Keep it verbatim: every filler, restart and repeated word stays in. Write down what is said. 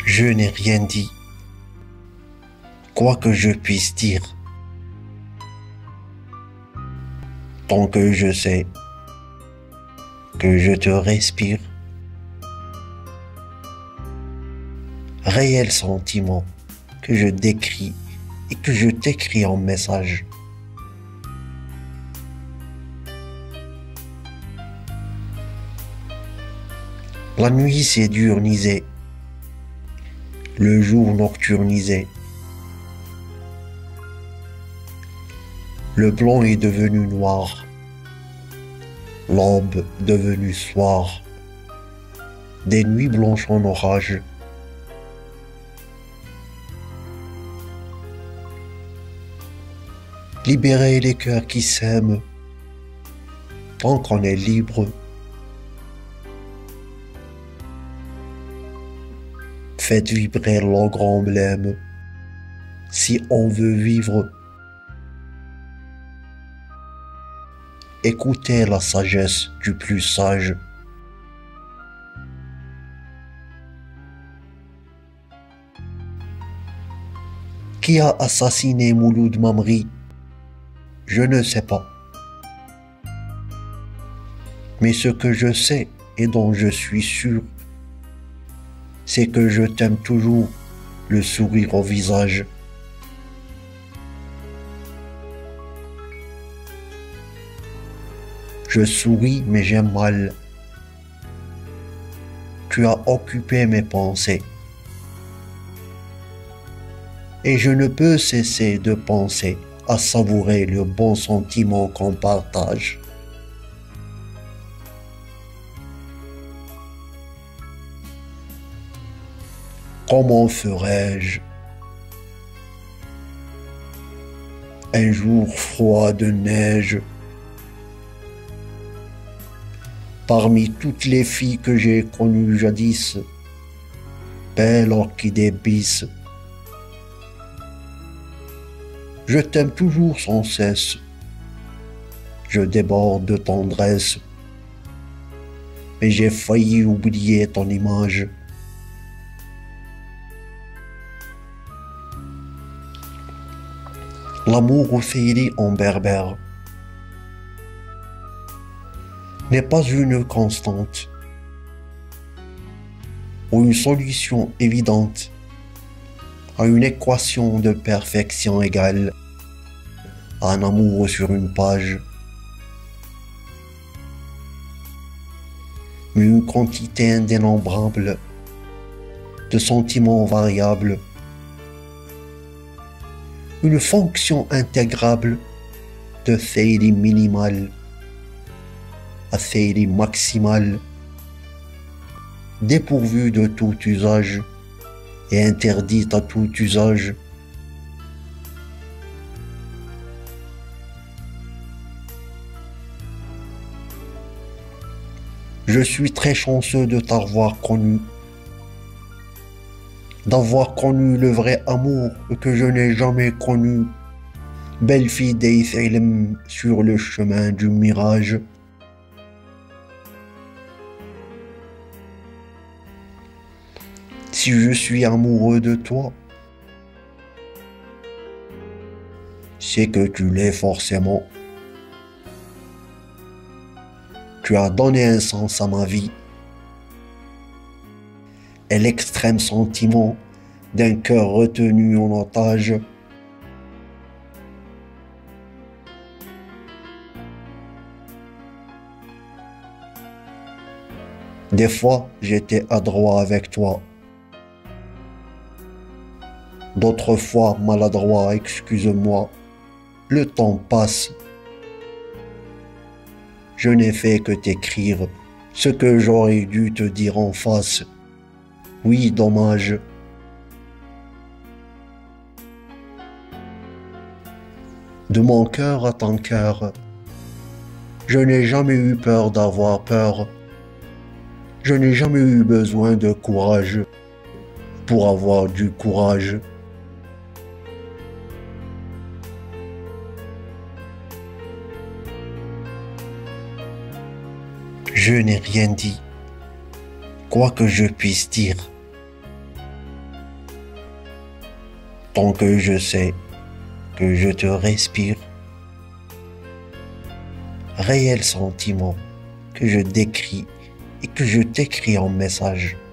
Je n'ai rien dit, quoi que je puisse dire, tant que je sais que je te respire. Réel sentiment que je décris et que je t'écris en message. La nuit s'est diurnisée, le jour nocturnisé. Le blanc est devenu noir, l'aube devenue soir, des nuits blanches en orage. Libérez les cœurs qui s'aiment, tant qu'on est libre. Faites vibrer l'ogre emblème, si on veut vivre. Écoutez la sagesse du plus sage. Qui a assassiné Mouloud Mamri? Je ne sais pas. Mais ce que je sais et dont je suis sûr, c'est que je t'aime toujours, le sourire au visage. Je souris mais j'aime mal. Tu as occupé mes pensées. Et je ne peux cesser de penser à savourer le bon sentiment qu'on partage. Comment ferais-je un jour froid de neige parmi toutes les filles que j'ai connues jadis, belle orchidée bis, je t'aime toujours sans cesse, je déborde de tendresse, mais j'ai failli oublier ton image. L'amour au Féili en berbère n'est pas une constante ou une solution évidente à une équation de perfection égale à un amour sur une page, mais une quantité indénombrable de sentiments variables, une fonction intégrable de Féili minimal à Féili maximal, dépourvue de tout usage et interdite à tout usage. Je suis très chanceux de t'avoir connu, d'avoir connu le vrai amour que je n'ai jamais connu, belle fille d'Eithilm sur le chemin du mirage. Si je suis amoureux de toi, c'est que tu l'es forcément. Tu as donné un sens à ma vie et l'extrême sentiment d'un cœur retenu en otage. Des fois, j'étais adroit avec toi. D'autres fois, maladroit, excuse-moi. Le temps passe. Je n'ai fait que t'écrire ce que j'aurais dû te dire en face. Oui, dommage. De mon cœur à ton cœur, je n'ai jamais eu peur d'avoir peur. Je n'ai jamais eu besoin de courage pour avoir du courage. Je n'ai rien dit, quoi que je puisse dire, tant que je sais que je te respire. Réel sentiment que je décris et que je t'écris en message.